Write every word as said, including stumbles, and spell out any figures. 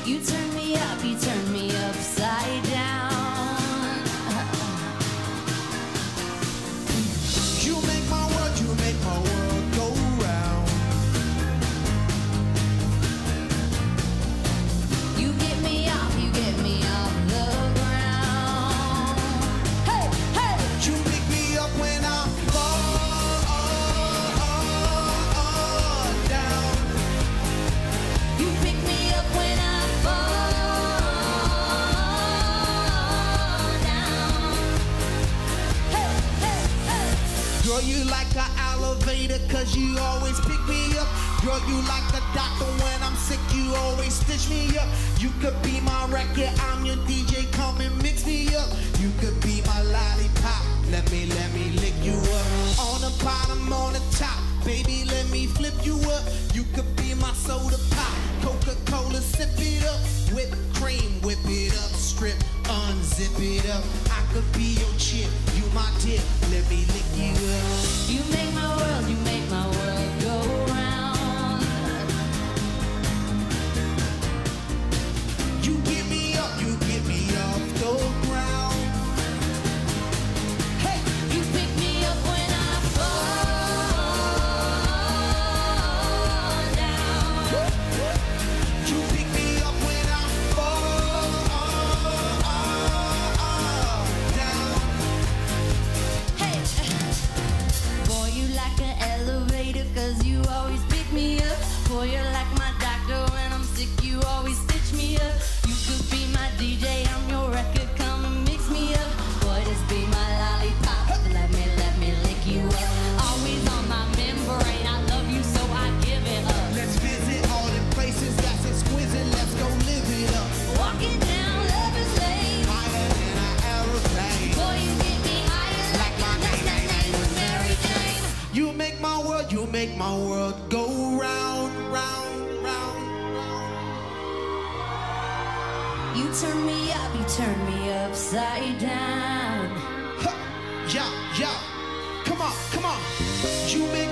You turn me up, you turn me upside down. You make my world, you make my world go round. You get me off, you get me off the ground. Hey, hey! You pick me up when I fall down. You pick me up when I fall down. Hey, hey, hey! Girl, you like an elevator, cause you always pick me up. Girl, you like a doctor when I'm sick, you always stitch me up. You could be my record, I'm your D J, come and mix me up. You could be my lollipop, let me, let me lick you up. On the bottom, on the top, baby, let me flip you up. You could be my soda pop, Coca-Cola, sip it up. Whipped cream, whip it up, strip, unzip it up. I could be your chick, you my tip, let me lick you up. You make my world, you make my world go round. You get me up, you get me off the ground. Hey, You pick me up when I fall down. you pick me up when I fall down. Hey, boy, you like an elevator, cause you always pick me up. Boy, you're like my doctor when I'm sick, you always stitch me up. You could be my D J, I'm your record, come and mix me up. Boy, this be my lollipop, let me, let me lick you up. Always on my membrane, I love you so I give it up. Let's visit all the places that's exquisite. Let's go live it up. Walking down Lover's Lane, Higher than an aeroplane. boy, you get me higher like my name, name was Mary Jane. You make my world, you make my world go round, round, round, round. You turn me up, you turn me upside down. Huh. Yeah, yeah. Come on, come on. You make